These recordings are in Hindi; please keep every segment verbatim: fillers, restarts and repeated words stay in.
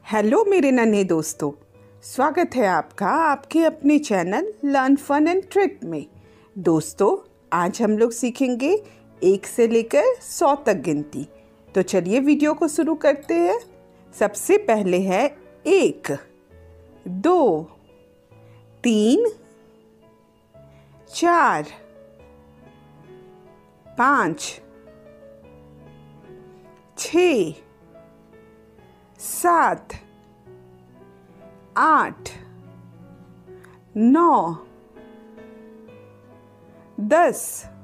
हेलो मेरे नन्हे दोस्तों, स्वागत है आपका आपके अपने channel learn fun and trick में। दोस्तों, आज हम लोग सीखेंगे एक से लेकर सौ तक गिनती। तो चलिए वीडियो को शुरू करते हैं। सबसे पहले है एक, दो, तीन, चार, पाँच, छ, सात, आठ, नौ, दस,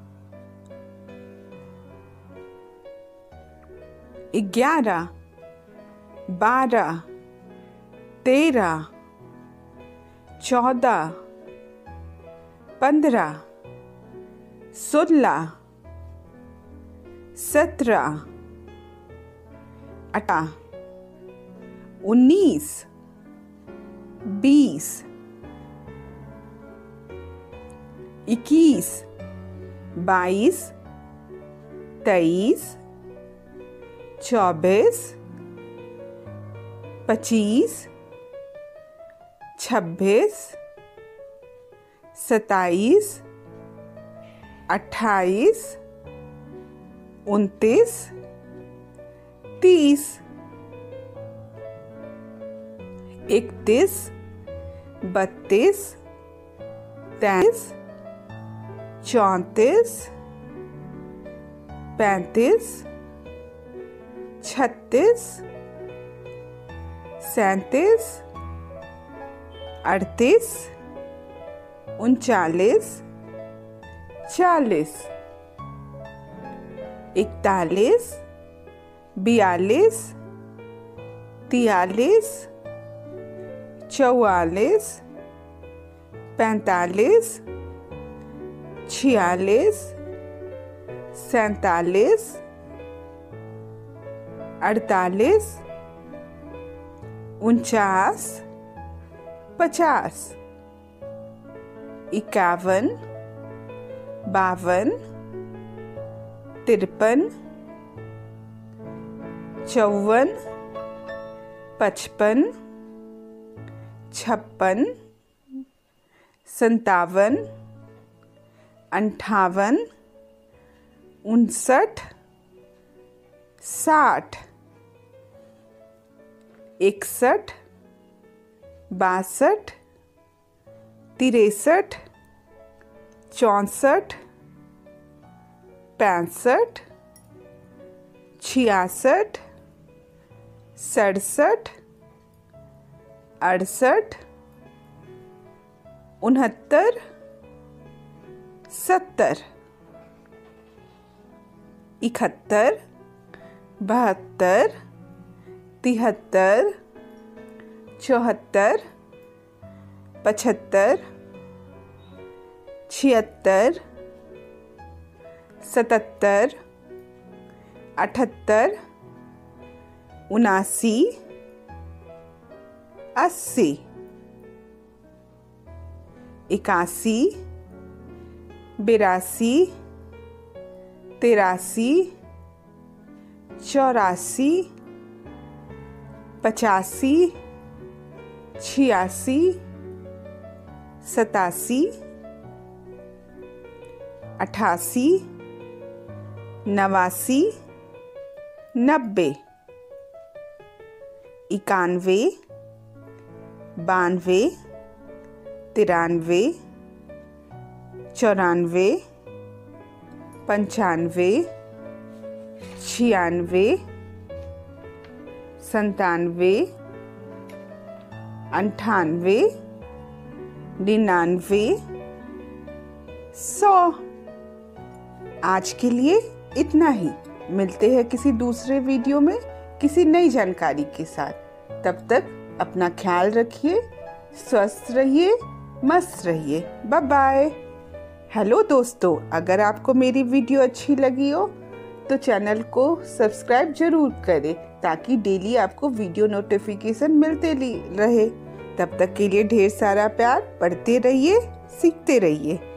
ग्यारह, बारह, तेरह, चौदह, पंद्रह, सोलह, सत्रह, अठारह, उन्नीस, बीस, इक्कीस, बाईस, तेईस, चौबीस, पच्चीस, छब्बीस, सत्ताईस, अट्ठाईस, उनतीस, तीस, इकतीस, बत्तीस, तैंतीस, चौंतीस, पैंतीस, छत्तीस, सैंतीस, अड़तीस, उनचालीस, चालीस, इकतालीस, बयालीस, तियालीस, चौवालीस, पैंतालीस, छियालीस, सैंतालीस, अड़तालीस, उनचास, पचास, इक्यावन, बावन, तिरपन, चौवन, पचपन, छप्पन, संतावन, अंठावन, उनसठ, साठ, इकसठ, बासठ, तिरसठ, चौंसठ, पैंसठ, छियासठ, सड़सठ, अड़सठ, उनहत्तर, सत्तर, इकहत्तर, बहत्तर, तिहत्तर, चौहत्तर, पचहत्तर, छिहत्तर, सतहत्तर, अठहत्तर, उनासी, अस्सी, इक्यासी, बिरासी, तिरासी, चौरासी, पचासी, छियासी, सतासी, अठासी, नवासी, नब्बे, इक्यानवे, बानवे, तिरानवे, चौरानवे, पंचानवे, छियानवे, संतानवे, अंठानवे, निन्यानवे, सौ। आज के लिए इतना ही। मिलते हैं किसी दूसरे वीडियो में किसी नई जानकारी के साथ। तब तक अपना ख्याल रखिए, स्वस्थ रहिए, मस्त रहिए। Bye bye. हेलो दोस्तों, अगर आपको मेरी वीडियो अच्छी लगी हो तो चैनल को सब्सक्राइब जरूर करें ताकि डेली आपको वीडियो नोटिफिकेशन मिलते रहे। तब तक के लिए ढेर सारा प्यार। पढ़ते रहिए, सीखते रहिए।